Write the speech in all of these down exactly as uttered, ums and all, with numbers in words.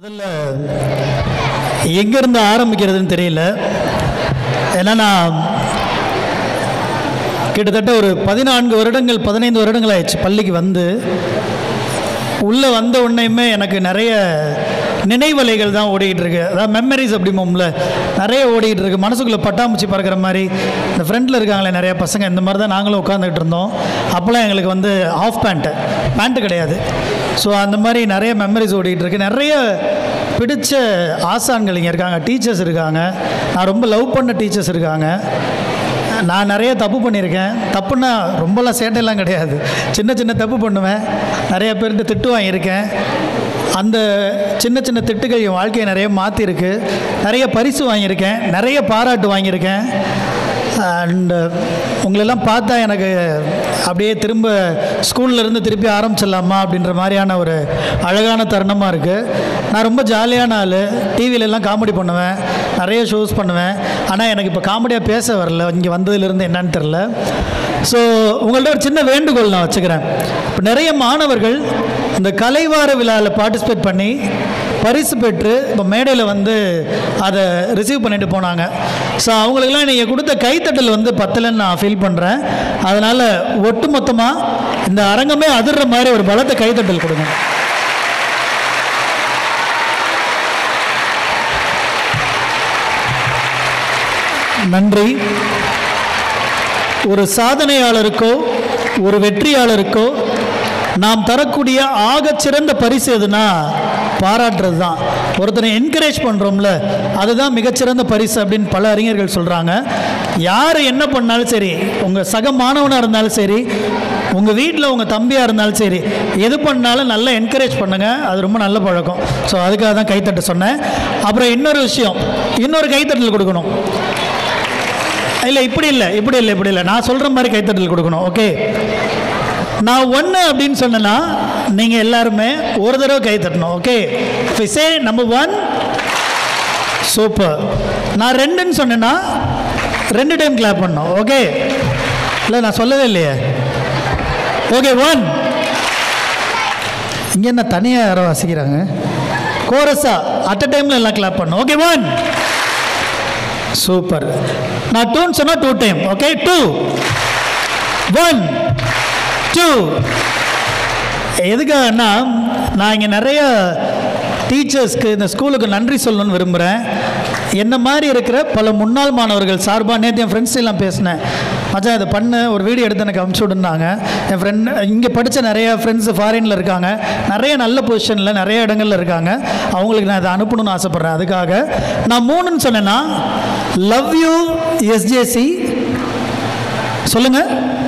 முதல்ல எங்கேருந்து ஆரம்பிக்கிறதுன்னு தெரியல. ஏன்னா நான் கிட்டத்தட்ட ஒரு பதினான்கு வருடங்கள் பதினைந்து வருடங்கள் ஆயிடுச்சு பள்ளிக்கு வந்து. உள்ளே வந்த உடனேயுமே எனக்கு நிறைய நினைவலைகள் தான் ஓடிக்கிட்டு இருக்கு. அதாவது மெமரிஸ் அப்படிமோம்ல நிறைய ஓடிக்கிட்டு இருக்கு. மனசுக்குள்ளே பட்டாம்பூச்சி பறக்கிற மாதிரி இந்த ஃப்ரெண்டில் இருக்காங்களே நிறைய பசங்க, இந்த மாதிரி தான் நாங்களும் உட்காந்துக்கிட்டு இருந்தோம். அப்போல்லாம் எங்களுக்கு வந்து ஆஃப் பேண்ட்டு பேண்ட்டு கிடையாது. ஸோ அந்த மாதிரி நிறைய மெமரிஸ் ஓடிக்கிட்டு இருக்கு. நிறைய பிடிச்ச ஆசான்கள் இங்கே இருக்காங்க, டீச்சர்ஸ் இருக்காங்க. நான் ரொம்ப லவ் பண்ண டீச்சர்ஸ் இருக்காங்க. நான் நிறைய தப்பு பண்ணியிருக்கேன். தப்புன்னா ரொம்பலாம் சேட்டையெல்லாம் கிடையாது, சின்ன சின்ன தப்பு பண்ணுவேன். நிறைய பேர்கிட்ட திட்டு வாங்கியிருக்கேன். அந்த சின்ன சின்ன திட்டுகள் என் வாழ்க்கையை நிறைய மாற்றிருக்கு. நிறைய பரிசு வாங்கியிருக்கேன், நிறைய பாராட்டு வாங்கியிருக்கேன். அண்டு உங்களெல்லாம் பார்த்தா எனக்கு அப்படியே திரும்ப ஸ்கூல்லேருந்து திருப்பி ஆரம்பிச்சிடலாமா அப்படின்ற மாதிரியான ஒரு அழகான தருணமாக இருக்குது. நான் ரொம்ப ஜாலியான ஆள். டிவிலெல்லாம் காமெடி பண்ணுவேன், நிறைய ஷோஸ் பண்ணுவேன். ஆனால் எனக்கு இப்போ காமெடியாக பேச வரல, இங்கே வந்ததுலேருந்து என்னன்னு தெரில. ஸோ உங்கள்ட்ட ஒரு சின்ன வேண்டுகோள் நான் வச்சுக்கிறேன். இப்போ நிறைய மாணவர்கள் இந்த கலைவார விழாவில் பார்ட்டிசிபேட் பண்ணி பரிசு பெற்று இப்போ மேடையில் வந்து அதை ரிசீவ் பண்ணிட்டு போனாங்க. ஸோ அவங்களுக்கெல்லாம் நீங்கள் கொடுத்த கைத்தட்டல் வந்து பத்தலைன்னு நான் ஃபீல் பண்ணுறேன். அதனால் ஒட்டு மொத்தமாக இந்த அரங்கமே அதிர்ற மாதிரி ஒரு பலத்தை கைத்தட்டல் கொடுங்க. நன்றி. ஒரு சாதனையாளருக்கோ ஒரு வெற்றியாளருக்கோ நாம் தரக்கூடிய ஆகச்சிறந்த பரிசு எதுனா பாராட்டுறது தான். ஒருத்தனை என்கரேஜ் பண்ணுறோம்ல, அதுதான் மிகச்சிறந்த பரிசு அப்படின்னு பல அறிஞர்கள் சொல்கிறாங்க. யார் என்ன பண்ணாலும் சரி, உங்கள் சக மாணவனாக இருந்தாலும் சரி, உங்கள் வீட்டில் உங்கள் தம்பியாக இருந்தாலும் சரி, எது பண்ணாலும் நல்லா என்கரேஜ் பண்ணுங்கள். அது ரொம்ப நல்ல பழக்கம். ஸோ அதுக்காக தான் கைத்தட்ட சொன்னேன். அப்புறம் இன்னொரு விஷயம், இன்னொரு கைத்தட்டல் கொடுக்கணும். இல்லை இப்படி இல்லை இப்படி இல்லை இப்படி இல்லை நான் சொல்கிற மாதிரி கைத்தட்டல் கொடுக்கணும். ஓகே, நான் ஒன்று அப்படின்னு சொன்னேன்னா நீங்கள் எல்லாருமே ஒரு தடவை கை தட்டணும். Okay, say number one, super. நான் ரெண்டுன்னு சொன்னேன்னா ரெண்டு டைம் கிளாப் பண்ணணும். ஓகே, இல்லை நான் சொல்லவே இல்லையே. Okay, one. இங்கே என்ன தனியாக யாரோ வாசிக்கிறாங்க, கோரஸா அட் அ டைமில் எல்லாம் கிளாப் பண்ணணும். Okay, one, super. நான் டூன்னு சொன்னால் two time. Okay, two, one, two. எதுக்காகன்னா நான் இங்கே நிறைய டீச்சர்ஸ்க்கு இந்த ஸ்கூலுக்கு நன்றி சொல்லணும்னு விரும்புகிறேன். என்ன மாதிரி இருக்கிற பல முன்னாள் மாணவர்கள் சார்பாக நேற்று என் ஃப்ரெண்ட்ஸ் எல்லாம் பேசினேன். மச்சான் இதை பண்ண ஒரு வீடியோ எடுத்து எனக்கு அனுப்பிச்சி விடுனாங்க. என் ஃப்ரெண்ட் இங்கே படித்த நிறைய ஃப்ரெண்ட்ஸு ஃபாரினில் இருக்காங்க, நிறைய நல்ல பொசிஷனில் நிறைய இடங்களில் இருக்காங்க. அவங்களுக்கு நான் இதை அனுப்பணும்னு ஆசைப்பட்றேன். அதுக்காக நான் மூணுன்னு சொன்னேன்னா லவ் யூ எஸ்ஜேசி சொல்லுங்கள்.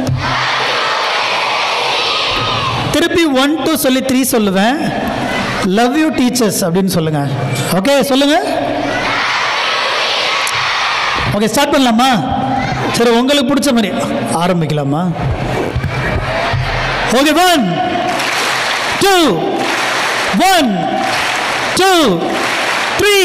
திருப்பி ஒன் டூ சொல்லி த்ரீ சொல்லுவேன். லவ் யூ டீச்சர்ஸ் அப்படின்னு சொல்லுங்கள். ஓகே, சொல்லுங்கள். ஓகே, ஸ்டார்ட் பண்ணலாமா? சரி, உங்களுக்கு பிடிச்ச மாதிரி ஆரம்பிக்கலாமா? Okay, one two, one two three.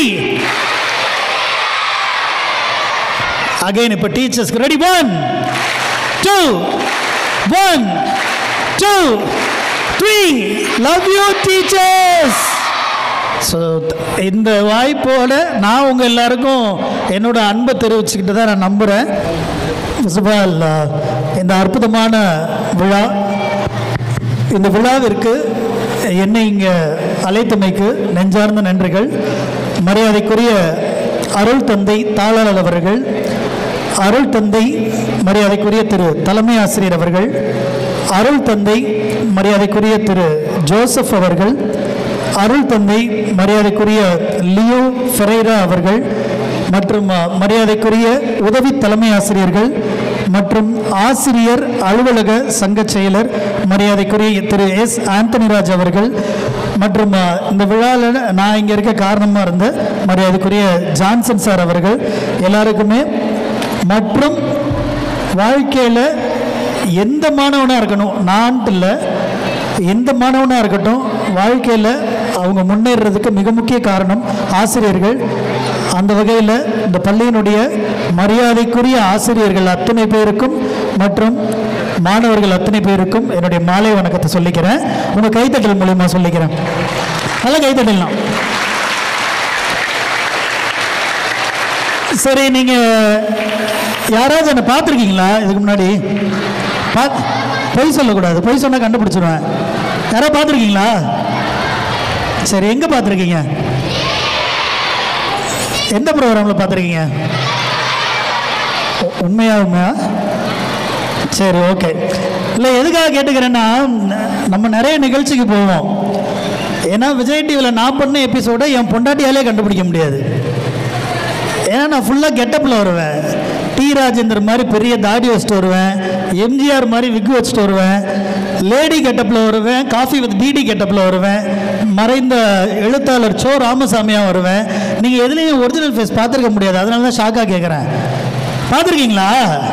Again இப்போ டீச்சர்ஸ்க்கு ready. One two, one two three. Love you teachers. So இந்த வாய்ப்போட நான் உங்கள் எல்லாருக்கும் என்னோட அன்பை தெரிவிச்சுக்கிட்டு தான் நான் நம்புகிறேன். ஃபர்ஸ்ட் ஆஃப் ஆல் இந்த அற்புதமான விழா, இந்த விழாவிற்கு என்னை இங்கே அழைத்தமைக்கு நெஞ்சார்ந்த நன்றிகள். மரியாதைக்குரிய அருள் தந்தை தாளாளர் அவர்கள், அருள் தந்தை மரியாதைக்குரிய திரு தலைமை ஆசிரியர் அவர்கள், அருள் தந்தை மரியாதைக்குரிய திரு ஜோசப் அவர்கள், அருள் தந்தை மரியாதைக்குரிய லியோ ஃபெரைரா அவர்கள், மற்றும் மரியாதைக்குரிய உதவி தலைமை ஆசிரியர்கள் மற்றும் ஆசிரியர் அலுவலக சங்க செயலர் மரியாதைக்குரிய திரு எஸ் ஆந்தனிராஜ் அவர்கள், மற்றும் இந்த விழாவில் நான் இங்கே இருக்க காரணமாக இருந்த மரியாதைக்குரிய ஜான்சன் சார் அவர்கள் எல்லாருக்குமே, மற்றும் வாழ்க்கையில் எந்த மாணவனாக இருக்கணும், நான் இல்லை எந்த மாணவனாக இருக்கட்டும், வாழ்க்கையில் அவங்க முன்னேறதுக்கு மிக முக்கிய காரணம் ஆசிரியர்கள். அந்த வகையில் இந்த பள்ளியினுடைய மரியாதைக்குரிய ஆசிரியர்கள் அத்தனை பேருக்கும் மற்றும் மாணவர்கள் அத்தனை பேருக்கும் என்னுடைய மாலை வணக்கத்தை சொல்லிக்கிறேன். உங்கள் கைத்தட்டல் மூலமாக சொல்லிக்கிறேன். நல்லா கைத்தட்டலாம். சரி, நீங்கள் யாராவது என்னை பார்த்துருக்கீங்களா இதுக்கு முன்னாடி? பார்த்து பொய் சொல்லக்கூடாது, பொய் சொன்னால் கண்டுபிடிச்சிடுவேன். யாராவது பார்த்துருக்கீங்களா? சரி, எங்கே பார்த்துருக்கீங்க? எந்த ப்ரோக்ராமில் பார்த்துருக்கீங்க? உண்மையா உண்மையா? சரி, ஓகே. இல்லை, எதுக்காக கேட்டுக்கிறேன்னா, நம்ம நிறைய நிகழ்ச்சிக்கு போவோம். ஏன்னா விஜய் டிவியில் நான் பண்ண எபிசோடை என் பொண்டாட்டியாலே கண்டுபிடிக்க முடியாது. ஏன்னா நான் ஃபுல்லாக கெட்டப்பில் வருவேன். டி ராஜேந்தர் மாதிரி பெரிய தாடி வச்சுட்டு வருவேன், எம்ஜிஆர் மாதிரி விக்கு வச்சுட்டு வருவேன், லேடி கெட்டப்பில் வருவேன், காஃபி வித் பிடி கெட்டப்பில் வருவேன், மறைந்த எழுத்தாளர் சோ ராமசாமியாக வருவேன். நீங்கள் எதுலேயும் ஒரிஜினல் ஃபேஸ் பார்த்துருக்க முடியாது. அதனால தான் ஷாக்காக கேட்குறேன். பார்த்துருக்கீங்களா?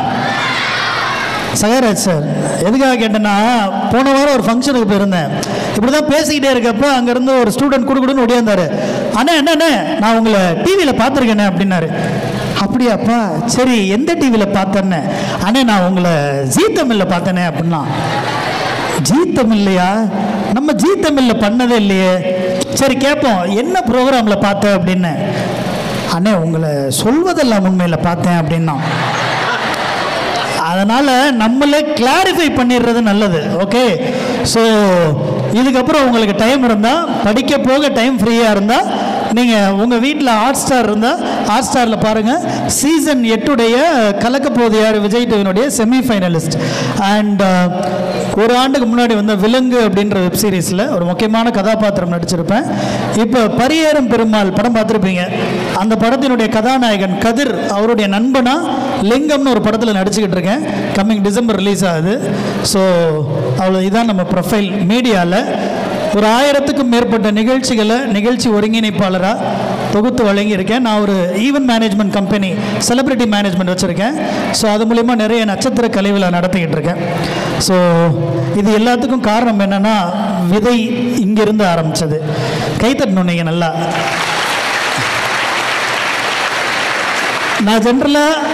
சகராஜ் சார், எதுக்காக கேட்டேன்னா, போன வாரம் ஒரு ஃபங்க்ஷனுக்கு போயிருந்தேன். இப்படி தான் பேசிக்கிட்டே இருக்கப்போ அங்கேருந்து ஒரு ஸ்டூடெண்ட் கொடுக்குடுன்னு ஓடியாந்தார். அண்ணா என்னண்ணே, நான் உங்களை டிவியில் பார்த்துருக்கேண்ணே அப்படின்னாரு. அப்படியாப்பா, சரி எந்த டிவியில் பார்த்தேன்னு? அண்ணே நான் உங்களை ஜீ தமிழில் பார்த்தேனே அப்படின்னா. ஜீ தமிழ்லையா? நம்ம ஜீ தமிழில் பண்ணதே இல்லையே. சரி கேட்போம், என்ன ப்ரோக்ராமில் பார்த்தேன் அப்படின்னு. அண்ணே உங்களை சொல்வதெல்லாம் உண்மையில் பார்த்தேன் அப்படின்னா. அதனால் நம்மளே கிளாரிஃபை பண்ணிடுறது நல்லது. ஓகே, ஸோ இதுக்கப்புறம் உங்களுக்கு டைம் இருந்தால், படிக்க போக டைம் ஃப்ரீயாக இருந்தால், நீங்கள் உங்கள் வீட்டில் ஹாட் ஸ்டார் இருந்தால் ஹாட் ஸ்டாரில் பாருங்கள். சீசன் எட்டுடைய கலக்கப்போது யார் விஜய் டிவியினுடைய செமிஃபைனலிஸ்ட் அண்ட் ஒரு ஆண்டுக்கு முன்னாடி வந்த விலங்கு அப்படின்ற வெப் சீரிஸில் ஒரு முக்கியமான கதாபாத்திரம் நடிச்சிருப்பேன். இப்போ பரியேறும் பெருமாள் படம் பார்த்துருப்பீங்க. அந்த படத்தினுடைய கதாநாயகன் கதிர் அவருடைய நண்பனா லிங்கம்னு ஒரு படத்தில் நடிச்சுக்கிட்டு இருக்கேன். கம்மிங் டிசம்பர் ரிலீஸ் ஆகுது. ஸோ அவ்வளோ இதான் நம்ம ப்ரொஃபைல். மீடியாவில் ஒரு ஆயிரத்துக்கும் மேற்பட்ட நிகழ்ச்சிகளை நிகழ்ச்சி ஒருங்கிணைப்பாளராக தொகுத்து வழங்கியிருக்கேன். நான் ஒரு event management company, celebrity management வச்சுருக்கேன். ஸோ அது மூலிமா நிறைய நட்சத்திர கலை விழா நடத்திக்கிட்டு இருக்கேன். ஸோ இது எல்லாத்துக்கும் காரணம் என்னென்னா, விதை இங்கிருந்து ஆரம்பித்தது. கைத்தட்டணும் நீங்கள் நல்லா. நான் ஜென்ரலாக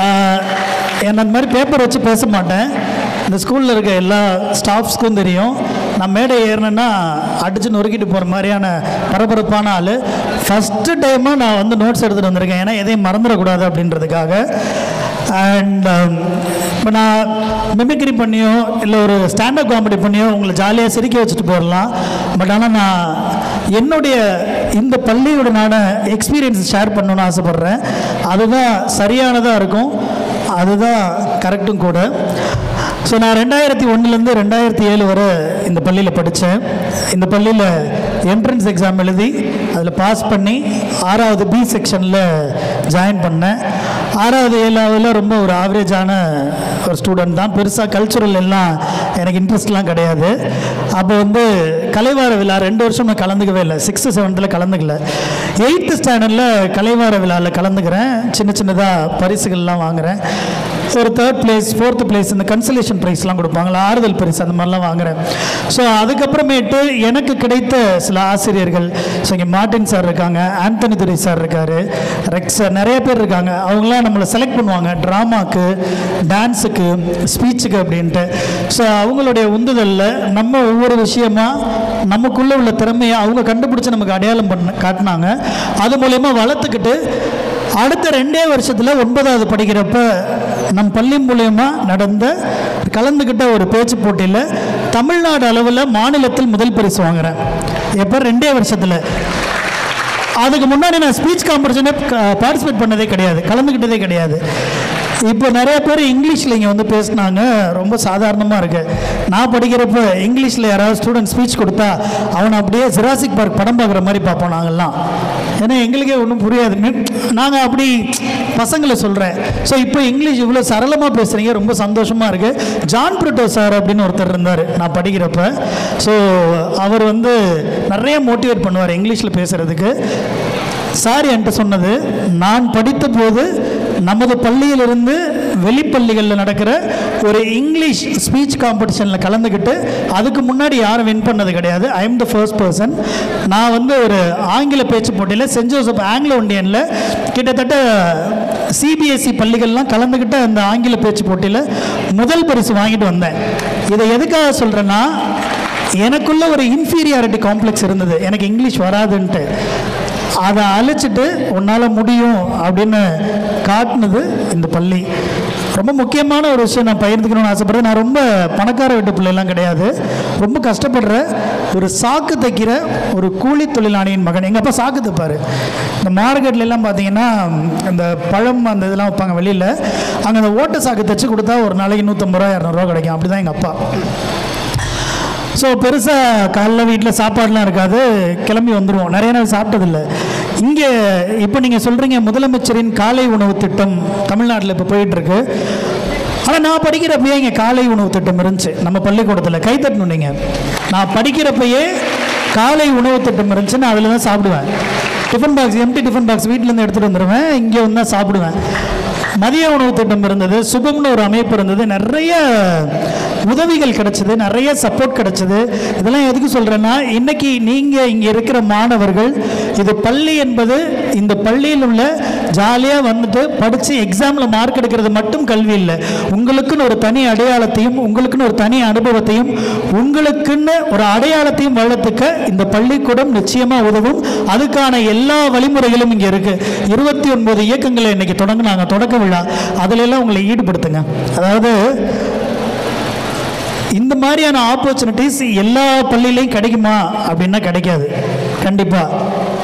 என்ன அந்த மாதிரி பேப்பர் வச்சு பேச மாட்டேன். இந்த ஸ்கூலில் இருக்க எல்லா ஸ்டாஃப்ஸ்க்கும் தெரியும், நான் மேடை ஏறினேன்னா அடித்து நொறுக்கிட்டு போகிற மாதிரியான பரபரப்பான ஆள். ஃபஸ்ட்டு டைமாக நான் வந்து நோட்ஸ் எடுத்துகிட்டு வந்திருக்கேன், ஏன்னா எதையும் மறந்துடக்கூடாது அப்படின்றதுக்காக. அண்ட் இப்போ நான் மிமிக்ரி பண்ணியோ இல்லை ஒரு ஸ்டாண்டப் காமெடி பண்ணியோ உங்களை ஜாலியாக சிரிக்க வச்சுட்டு போயிடலாம். பட் ஆனால் நான் என்னுடைய இந்த பள்ளியுடனான எக்ஸ்பீரியன்ஸ் ஷேர் பண்ணணுன்னு ஆசைப்பட்றேன். அதுதான் சரியானதாக இருக்கும், அதுதான் கரெக்டும் கூட. ஸோ நான் ரெண்டாயிரத்தி ஒன்றுலேருந்து ரெண்டாயிரத்தி ஏழு வரை இந்த பள்ளியில் படித்தேன். இந்த பள்ளியில் என்ட்ரன்ஸ் எக்ஸாம் எழுதி அதில் பாஸ் பண்ணி ஆறாவது பி செக்ஷனில் ஜாயின் பண்ணேன். ஆறாவது ஏழாவதுல ரொம்ப ஒரு ஆவரேஜான ஒரு ஸ்டூடெண்ட் தான். பெருசாக கல்ச்சுரல் எல்லாம் எனக்கு இன்ட்ரெஸ்ட்லாம் கிடையாது. அப்போ வந்து கலைவார விழா ரெண்டு வருஷம் நான் கலந்துக்கவே இல்லை. சிக்ஸ்த்து செவன்த்தில் கலந்துக்கல. எயித்து ஸ்டாண்டர்டில் கலைவார விழாவில் கலந்துக்கிறேன். சின்ன சின்னதாக பரிசுகள்லாம் வாங்குகிறேன். ஒரு தேர்ட் பிளேஸ், ஃபோர்த்து பிளேஸ், இந்த கன்சலேஷன் ப்ரைஸ்லாம் கொடுப்பாங்களா, ஆறுதல் பரிசு, அந்த மாதிரிலாம் வாங்குகிறேன். ஸோ அதுக்கப்புறமேட்டு எனக்கு கிடைத்த சில ஆசிரியர்கள், ஸோ இங்கே மார்ட்டின் சார் இருக்காங்க, ஆந்தனி துரை சார் இருக்கார், ரெக்ஸ் சார், நிறைய பேர் இருக்காங்க. அவங்களாம் நம்மளை செலக்ட் பண்ணுவாங்க ட்ராமாக்கு, டான்ஸுக்கு, ஸ்பீச்சுக்கு அப்படின்ட்டு. ஸோ அவங்களுடைய உந்துதலில் நம்ம ஒவ்வொரு விஷயமா நமக்குள்ளே உள்ள திறமையை அவங்க கண்டுபிடிச்சி நமக்கு அடையாளம் பண்ண காட்டினாங்க. அது மூலயமா வளர்த்துக்கிட்டு அடுத்த ரெண்டே வருஷத்தில் ஒன்பதாவது படிக்கிறப்ப நம் பள்ளி மூலயமா நடந்த கலந்துக்கிட்ட ஒரு பேச்சு போட்டியில் தமிழ்நாடு அளவில் மாநிலத்தில் முதல் பரிசு வாங்குகிறேன். எப்போ? ரெண்டே வருஷத்தில். அதுக்கு முன்னாடி நான் ஸ்பீச் காம்படிஷனே பார்ட்டிசிபேட் பண்ணதே கிடையாது, கலந்துக்கிட்டதே கிடையாது. இப்போ நிறைய பேர் இங்கிலீஷில் இங்கே வந்து பேசினாங்க, ரொம்ப சாதாரணமாக இருக்குது. நான் படிக்கிறப்ப இங்கிலீஷில் யாராவது ஸ்டூடெண்ட் ஸ்பீச் கொடுத்தா அவனை அப்படியே ஜுராசிக் பார்க் படம் பார்க்குற மாதிரி பார்ப்போம் நாங்கள்லாம். ஏன்னா எங்களுக்கே ஒன்றும் புரியாது, நாங்கள் அப்படி பசங்களை சொல்கிறேன். ஸோ இப்போ இங்கிலீஷ் இவ்வளோ சரளமாக பேசுகிறீங்க, ரொம்ப சந்தோஷமாக இருக்குது. ஜான் பிரிட்டோ சார் அப்படின்னு ஒருத்தர் இருந்தார் நான் படிக்கிறப்ப. ஸோ அவர் வந்து நிறைய மோட்டிவேட் பண்ணுவார் இங்கிலீஷில் பேசுகிறதுக்கு. சார் என்கிட்ட சொன்னது, நான் படித்த போது நமது பள்ளியிலிருந்து வெளிப்பள்ளிகளில் நடக்கிற ஒரு இங்கிலீஷ் ஸ்பீச் காம்படிஷனில் கலந்துக்கிட்டு அதுக்கு முன்னாடி யாரும் வின் பண்ணது கிடையாது. I am the first person. நான் வந்து ஒரு ஆங்கில பேச்சு போட்டியில் சென்ட் ஜோசப் ஆங்கிலோ இண்டியனில் கிட்டத்தட்ட சிபிஎஸ்சி பள்ளிகள்லாம் கலந்துக்கிட்ட அந்த ஆங்கில பேச்சு போட்டியில் முதல் பரிசு வாங்கிட்டு வந்தேன். இதை எதுக்காக சொல்கிறேன்னா, எனக்குள்ள ஒரு இன்ஃபீரியாரிட்டி காம்ப்ளெக்ஸ் இருந்தது, எனக்கு இங்கிலீஷ் வராதுன்ட்டு. அதை அழிச்சிட்டு உன்னால் முடியும் அப்படின்னு காட்டினது இந்த பள்ளி. ரொம்ப முக்கியமான ஒரு விஷயம் நான் பகிர்ந்துக்கணும்னு ஆசைப்படுறேன். நான் ரொம்ப பணக்கார வீட்டு பிள்ளைலாம் கிடையாது. ரொம்ப கஷ்டப்படுற ஒரு சாக்கு தைக்கிற ஒரு கூலி தொழிலாளியின் மகன். எங்கள் அப்பா சாக்கு தைப்பார். இந்த மார்க்கெட்லாம் பார்த்தீங்கன்னா இந்த பழம் அந்த இதெல்லாம் வைப்பாங்க வெளியில், அங்கே அந்த ஓட்ட சாக்கு தைச்சி கொடுத்தா ஒரு நாளைக்கு நூற்றம்பது ரூபா இரநூறுவா கிடைக்கும். அப்படி தான் எங்கள் அப்பா. ஸோ பெருசாக காலைல வீட்டில் சாப்பாடுலாம் இருக்காது, கிளம்பி வந்துடுவோம். நிறைய நாள் சாப்பிட்டதில்லை. இங்கே இப்போ நீங்கள் சொல்கிறீங்க முதலமைச்சரின் காலை உணவு திட்டம் தமிழ்நாட்டில் இப்போ போயிட்டுருக்கு. ஆனால் நான் படிக்கிறப்பயே இங்கே காலை உணவு திட்டம் இருந்துச்சு நம்ம பள்ளிக்கூடத்தில். கைத்தட்டணும் நீங்கள். நான் படிக்கிறப்பயே காலை உணவு திட்டம் இருந்துச்சு. நான் அதில் தான் சாப்பிடுவேன். Tiffin box, empty tiffin box வீட்டிலேருந்து எடுத்துகிட்டு வந்துடுவேன், இங்கே வந்து தான் சாப்பிடுவேன். மதிய உணவு திட்டம் இருந்தது, சுபம்னு ஒரு அமைப்பு இருந்தது, நிறைய உதவிகள் கிடைச்சது, நிறைய சப்போர்ட் கிடைச்சது. இதெல்லாம் எதுக்கு சொல்கிறேன்னா, இன்றைக்கி நீங்கள் இங்கே இருக்கிற மாணவர்கள், இது பள்ளி என்பது இந்த பள்ளியில் உள்ள ஜாலியாக வந்துட்டு படித்து எக்ஸாமில் மார்க் எடுக்கிறது மட்டும் கல்வி இல்லை. உங்களுக்குன்னு ஒரு தனி அடையாளத்தையும் உங்களுக்குன்னு ஒரு தனி அனுபவத்தையும் உங்களுக்குன்னு ஒரு அடையாளத்தையும் வளர்த்துக்க இந்த பள்ளிக்கூடம் நிச்சயமாக உதவும். அதுக்கான எல்லா வழிமுறைகளும் இங்கே இருக்குது. இருபத்தி ஒன்பது இயக்கங்களை இன்றைக்கி தொடங்கினாங்க, தொடக்க விழா. அதிலெல்லாம் உங்களை ஈடுபடுத்துங்க. அதாவது இந்த மாதிரியான ஆப்பர்ச்சுனிட்டிஸ் எல்லா பள்ளியிலையும் கிடைக்குமா அப்படின்னா கிடைக்காது கண்டிப்பாக.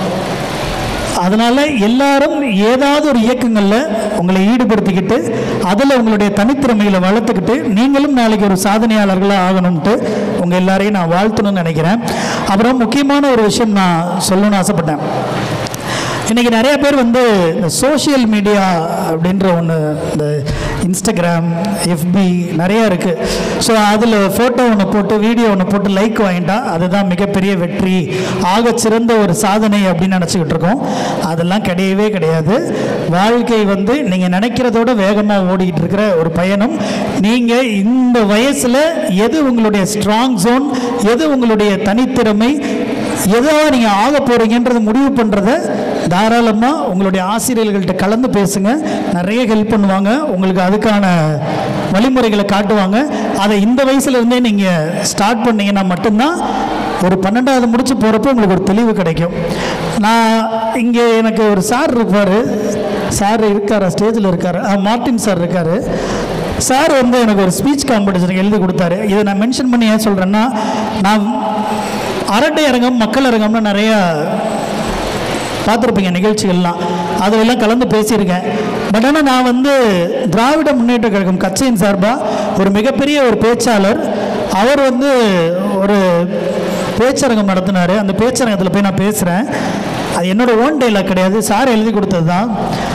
அதனால் எல்லாரும் ஏதாவது ஒரு இயக்கங்களில் உங்களை ஈடுபடுத்திக்கிட்டு அதில் உங்களுடைய தனித்திறமைகளை வளர்த்துக்கிட்டு நீங்களும் நாளைக்கு ஒரு சாதனையாளர்களாக ஆகணும்ட்டு உங்கள் எல்லாரையும் நான் வாழ்த்தணும்னு நினைக்கிறேன். அப்புறம் முக்கியமான ஒரு விஷயம் நான் சொல்லணும்னு ஆசைப்பட்டேன். இன்றைக்கி நிறைய பேர் வந்து இந்த சோஷியல் மீடியா அப்படின்ற ஒன்று, இந்த இன்ஸ்டாகிராம், எஃப்பி நிறையா இருக்குது. ஸோ அதில் ஃபோட்டோ ஒன்று போட்டு வீடியோ ஒன்று போட்டு லைக் வாங்கிட்டா அதுதான் மிகப்பெரிய வெற்றி, ஆக சிறந்த ஒரு சாதனை அப்படின்னு நினச்சிக்கிட்டு இருக்கோம். அதெல்லாம் கிடையவே கிடையாது. வாழ்க்கை வந்து நீங்கள் நினைக்கிறதோட வேகமாக ஓடிக்கிட்டு இருக்கிற ஒரு பயணம். நீங்கள் இந்த வயசில் எது உங்களுடைய ஸ்ட்ராங் ஜோன், எது உங்களுடைய தனித்திறமை, எதோ நீங்கள் ஆக போகிறீங்கன்றதை முடிவு பண்ணுறத தாராளமாக உங்களுடைய ஆசிரியர்கள்ட்ட கலந்து பேசுங்க. நிறைய ஹெல்ப் பண்ணுவாங்க, உங்களுக்கு அதுக்கான வழிமுறைகளை காட்டுவாங்க. அதை இந்த வயசுலேருந்தே நீங்கள் ஸ்டார்ட் பண்ணிங்கன்னா மட்டும்தான் ஒரு பன்னெண்டாவது முடிச்சு போகிறப்போ உங்களுக்கு ஒரு தெளிவு கிடைக்கும். நான் இங்கே எனக்கு ஒரு சார் இருப்பார், சார் இருக்கார், ஸ்டேஜில் இருக்கார், மார்ட்டின் சார் இருக்கார். சார் வந்து எனக்கு ஒரு ஸ்பீச் காம்படிஷனுக்கு எழுதி கொடுத்தாரு. இதை நான் மென்ஷன் பண்ணி ஏன் சொல்கிறேன்னா, நான் அரட்டை அரங்கம், மக்கள் அரங்கம்னு நிறையா பார்த்துருப்பீங்க நிகழ்ச்சிகள்லாம், அதிலெல்லாம் கலந்து பேசியிருக்கேன். பட் ஆனால் நான் வந்து திராவிட முன்னேற்ற கழகம் கட்சியின் சார்பாக ஒரு மிகப்பெரிய ஒரு பேச்சாளர், அவர் வந்து ஒரு பேச்சரங்கம் நடத்தினார். அந்த பேச்சரங்கத்தில் போய் நான் பேசுகிறேன். அது என்னோடய ஓன் டைலாக் கிடையாது, சார் எழுதி கொடுத்தது தான்.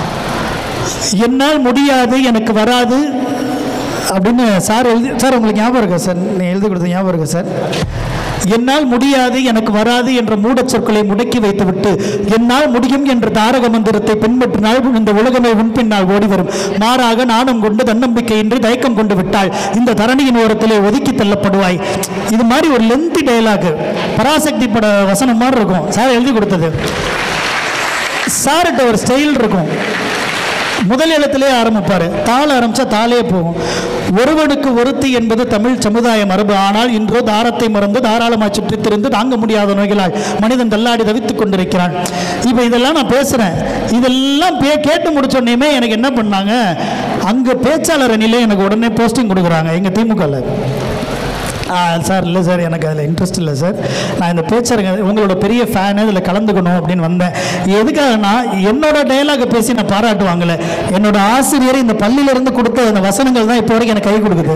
என்னால் முடியாது, எனக்கு வராது அப்படின்னு சார் எழுதி, சார் உங்களுக்கு ஞாபகம் இருக்கா சார்? நீங்கள் எழுதி கொடுத்த ஞாபகம் இருக்கா சார்? என்னால் முடியாது, எனக்கு வராது என்ற மூடச் சொற்களை முடக்கி வைத்துவிட்டு என்னால் முடியும் என்ற தாரக மந்திரத்தை பின்பற்றினால் இந்த உலகமே உன்பின்னால் ஓடி வரும். மாறாக நாணம் கொண்டு தன்னம்பிக்கையின்றி தயக்கம் கொண்டு விட்டால் இந்த தரணியின் ஓரத்திலே ஒதுக்கி தள்ளப்படுவாய். இது மாதிரி ஒரு லென்த்தி டயலாக், பராசக்தி பட வசனம் மாதிரி இருக்கும். சார் எழுதி கொடுத்தது. சார்கிட்ட ஒரு ஸ்டைல் இருக்கும். முதல் எழுத்திலே ஆரம்பிப்பார், தாள் ஆரம்பித்தா தாளே போகும். ஒருவனுக்கு ஒருத்தி என்பது தமிழ் சமுதாய மரபு. ஆனால் இன்றோ தாரத்தை மறந்து தாராளமாக சுற்றித்திருந்து தாங்க முடியாத நோய்களால் மனிதன் தள்ளாடி தவித்துக் கொண்டிருக்கிறான். இப்போ இதெல்லாம் நான் பேசுகிறேன். இதெல்லாம் பே கேட்டு முடிச்சோடனே எனக்கு என்ன பண்ணாங்க, அங்கே பேச்சாளர் அணியில் எனக்கு உடனே போஸ்டிங் கொடுக்குறாங்க எங்கள் திமுகவில். சார் இல்லை சார், எனக்கு அதில் இன்ட்ரெஸ்ட் இல்லை சார், நான் இந்த பேச்சரங்க உங்களோட பெரிய ஃபேனு, இதில் கலந்துக்கணும் அப்படின்னு வந்தேன். எதுக்காகனா என்னோட டைலாகை பேசி நான் பாராட்டுவாங்கல்ல, என்னோட ஆசிரியர் இந்த பள்ளியிலேருந்து கொடுத்த அந்த வசனங்கள் தான் இப்போ வரைக்கும் எனக்கு கை கொடுக்குது.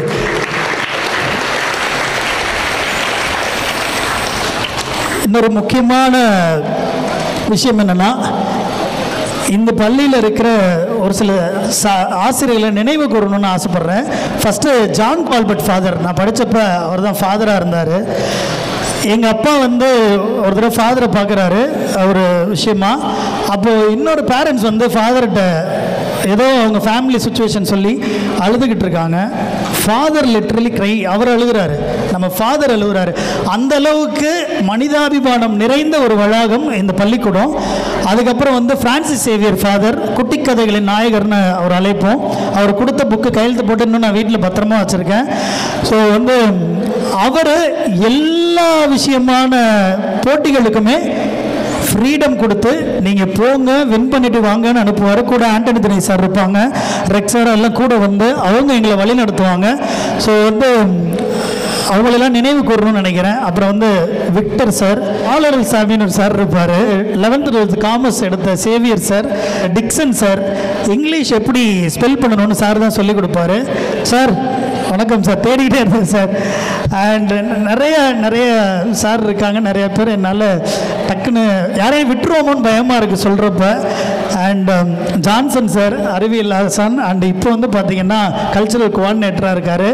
இன்னொரு முக்கியமான விஷயம் என்னென்னா, இந்த பள்ளியில் இருக்கிற ஒரு சில சா ஆசிரியர்களை நினைவு கூறணும்னு ஆசைப்பட்றேன். ஃபஸ்ட்டு ஜான் கால்பர்ட் ஃபாதர், நான் படித்தப்போ அவர் தான் ஃபாதராக இருந்தார். எங்கள் அப்பா வந்து ஒரு தடவை ஃபாதரை பார்க்குறாரு ஒரு விஷயமா. அப்போது இன்னொரு பேரண்ட்ஸ் வந்து ஃபாதர்கிட்ட ஏதோ அவங்க ஃபேமிலி சுச்சுவேஷன் சொல்லி அழுதுகிட்டு இருக்காங்க. ஃபாதர் லிட்ரலி க்ரை, அவர் அழுகிறாரு, நம்ம ஃபாதர் அழுகிறாரு. அந்த அளவுக்கு மனிதாபிமானம் நிறைந்த ஒரு வளாகம் இந்த பள்ளிக்கூடம். அதுக்கப்புறம் வந்து பிரான்சிஸ் சேவியர் ஃபாதர், குட்டி கதைகளின் நாயகர்னு அவர் அழைப்போம். அவர் கொடுத்த புக்கு கையெழுத்து போட்டு இன்னும் நான் வீட்டில் பத்திரமா வச்சுருக்கேன். ஸோ வந்து அவர் எல்லா விஷயமான போட்டிகளுக்குமே ஃப்ரீடம் கொடுத்து நீங்கள் போங்க வின் பண்ணிட்டு வாங்கன்னு அனுப்புவார். கூட ஆண்டனி தினேஷ் சார் இருப்பாங்க, ரெக்ஸ் சார் எல்லாம் கூட வந்து அவங்க எங்களை வழி நடத்துவாங்க. ஸோ வந்து அவங்களெல்லாம் நினைவு கூறணும்னு நினைக்கிறேன். அப்புறம் வந்து விக்டர் சார், ஆலரல் சாமின்னு ஒரு சார் இருப்பார், லெவன்த் டுவெல்த் காமர்ஸ் எடுத்த Xavier sir, Dixon sir, English எப்படி ஸ்பெல் பண்ணணும்னு சார் தான் சொல்லிக் கொடுப்பாரு. சார் வணக்கம் சார், தேடிக்கிட்டே இருந்தேன் சார். அண்ட் நிறைய நிறைய சார் இருக்காங்க, நிறைய பேர் என்னால் டக்குன்னு யாரையும் விட்டுருவோமோன்னு பயமாக இருக்குது சொல்கிறப்ப. அண்ட் ஜான்சன் சார் அறிவியல் ஆசான், அண்ட் இப்போ வந்து பார்த்திங்கன்னா கல்ச்சுரல் கோஆர்டினேட்டராக இருக்கார்.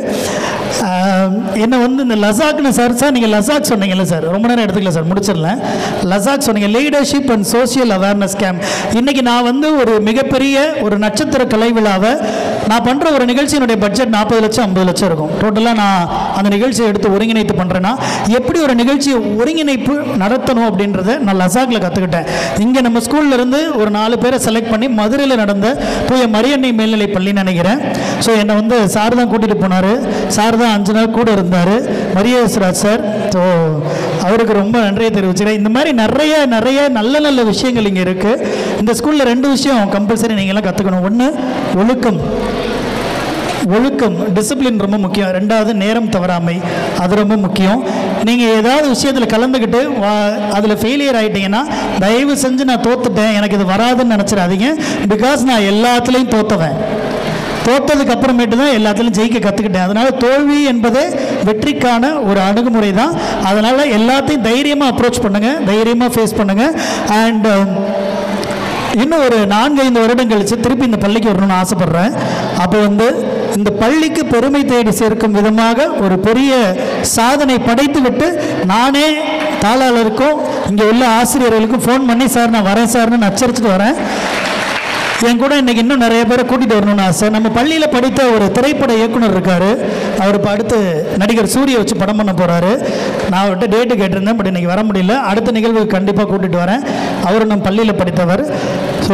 என்னை வந்து இந்த லசாக்னு சார் சார் நீங்கள் லசாக் சொன்னீங்கல்ல சார், ரொம்ப நேரம் எடுத்துக்கல சார், முடிச்சிடலேன். லசாக் சொன்னீங்க leadership and social awareness camp. இன்றைக்கி நான் வந்து ஒரு மிகப்பெரிய ஒரு நட்சத்திர கலை விழாவை நான் பண்ணுற ஒரு நிகழ்ச்சியினுடைய பட்ஜெட் நாற்பது லட்சம் ஐம்பது லட்சம் இருக்கும். டோட்டலாக நான் அந்த நிகழ்ச்சியை எடுத்து ஒருங்கிணைத்து பண்ணுறேன்னா எப்படி ஒரு நிகழ்ச்சியை ஒருங்கிணைப்பு நடத்தணும் அப்படின்றத நான் லசாக்கில் கற்றுக்கிட்டேன். இங்கே நம்ம ஸ்கூல்லேருந்து ஒரு நாலு பேரை செலக்ட் பண்ணி மதுரையில் நடந்த தூய மரியன்னை மேல்நிலை பள்ளின்னு நினைக்கிறேன். ஸோ என்னை வந்து சார் தான் கூட்டிகிட்டு போனார். சார் தான் அஞ்சு நாள் கூட இருந்தார், மரியேஸ்வராஜ் சார். ஸோ அவருக்கு ரொம்ப நன்றியை தெரிவிச்சுக்கிறேன். இந்த மாதிரி நிறைய நிறைய நல்ல நல்ல விஷயங்கள் இங்கே இருக்குது. இந்த ஸ்கூலில் ரெண்டு விஷயம் கம்பல்சரி நீங்கள்லாம் கற்றுக்கணும். ஒன்று ஒழுக்கம், ஒழுக்கம் டிசிப்ளின் ரொம்ப முக்கியம். ரெண்டாவது நேரம் தவறாமை, அது ரொம்ப முக்கியம். நீங்கள் ஏதாவது விஷயத்தில் கலந்துக்கிட்டு வா அதில் ஃபெயிலியர் ஆகிட்டீங்கன்னா தயவு செஞ்சு நான் தோத்துட்டேன் எனக்கு இது வராதுன்னு நினச்சிடாதீங்க. பிகாஸ் நான் எல்லாத்துலேயும் தோற்றுவேன். தோற்றதுக்கு அப்புறமேட்டு தான் எல்லாத்துலையும் ஜெயிக்க கற்றுக்கிட்டேன். அதனால் தோல்வி என்பதே வெற்றிக்கான ஒரு அணுகுமுறை தான். அதனால் எல்லாத்தையும் தைரியமாக அப்ரோச் பண்ணுங்கள், தைரியமாக ஃபேஸ் பண்ணுங்கள். அண்ட் இன்னும் ஒரு நான்கு ஐந்து வருடம் கழித்து திருப்பி இந்த பள்ளிக்கு வரணும்னு ஆசைப்பட்றேன். அப்போ வந்து இந்த பள்ளிக்கு பெருமை தேடி சேர்க்கும் விதமாக ஒரு பெரிய சாதனை படைத்து விட்டு நானே தாளாளருக்கும் இங்கே உள்ள ஆசிரியர்களுக்கும் ஃபோன் பண்ணி சார் நான் வரேன் சார்னு நச்சரிச்சுட்டு வரேன். என் கூட இன்றைக்கி இன்னும் நிறைய பேரை கூட்டிகிட்டு வரணும்னு ஆசை. நம்ம பள்ளியில் படித்த ஒரு திரைப்பட இயக்குனர் இருக்கார், அவர் இப்போ அடுத்து நடிகர் சூரிய வச்சு படம் பண்ண போகிறாரு. நான் அவர்கிட்ட டேட்டு கேட்டிருந்தேன், பட் இன்றைக்கி வர முடியல. அடுத்த நிகழ்வுக்கு கண்டிப்பாக கூட்டிகிட்டு வரேன். அவரும் நம்ம பள்ளியில் படித்தவர். ஸோ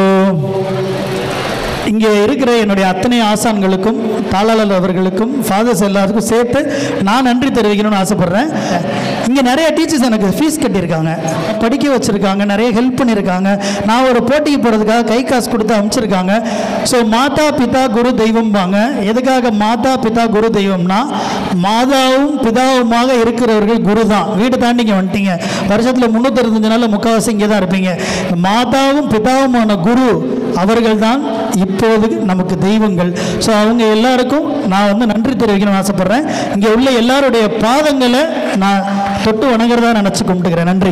இங்கே இருக்கிற என்னுடைய அத்தனை ஆசான்களுக்கும் தாளாளர் அவர்களுக்கும் ஃபாதர்ஸ் எல்லாருக்கும் சேர்த்து நான் நன்றி தெரிவிக்கணும்னு ஆசைப்பட்றேன். இங்கே நிறைய டீச்சர்ஸ் எனக்கு ஃபீஸ் கட்டியிருக்காங்க, படிக்க வச்சுருக்காங்க, நிறைய ஹெல்ப் பண்ணியிருக்காங்க. நான் ஒரு போட்டிக்கு போகிறதுக்காக கை காசு கொடுத்து அனுப்பிச்சிருக்காங்க. ஸோ மாதா பிதா குரு தெய்வம்பாங்க. எதுக்காக மாதா பிதா குரு தெய்வம்னா மாதாவும் பிதாவுமாக இருக்கிறவர்கள் குரு தான். வீடு தாண்டி இங்கே வந்துட்டீங்க, வருஷத்தில் முந்நூற்றி அறுபத்தஞ்சு நாளில் முக்கால்வாசி இங்கே தான் இருப்பீங்க. மாதாவும் பிதாவுமான குரு அவர்கள் தான் இப்போது நமக்கு தெய்வங்கள். ஸோ அவங்க எல்லாருக்கும் நான் வந்து நன்றி தெரிவிக்கணும்னு ஆசைப்பட்றேன். இங்கே உள்ள எல்லாருடைய பாதங்களை நான் தொட்டு வணங்குறதா நினச்சி கும்பிட்டுக்கிறேன். நன்றி.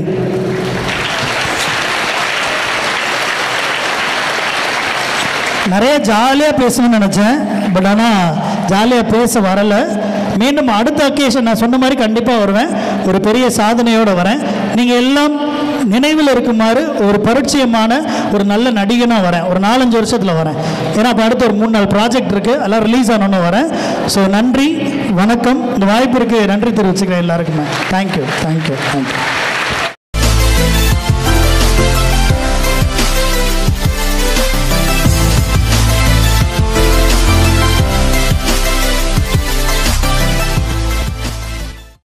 நிறைய ஜாலியாக பேசணும்னு நினச்சேன், பட் ஆனால் ஜாலியாக பேச வரலை. மீண்டும் அடுத்த அக்கேஷன் நான் சொன்ன மாதிரி கண்டிப்பாக வருவேன், ஒரு பெரிய சாதனையோடு வரேன். நீங்கள் எல்லாம் நினைவில் இருக்குமாறு ஒரு பரிச்சயமான ஒரு நல்ல நடிகனாக வரேன். ஒரு நாலஞ்சு வருஷத்தில் வரேன். ஏன்னா இப்போ அடுத்து ஒரு மூணு நாலு ப்ராஜெக்ட் இருக்குது, எல்லாம் ரிலீஸ் ஆனோன்னு வரேன். ஸோ நன்றி, வணக்கம். இந்த வாய்ப்பிற்கு நன்றி தெரிவிச்சுக்கிறேன் எல்லாருக்குமே. Thank you thank you thank you.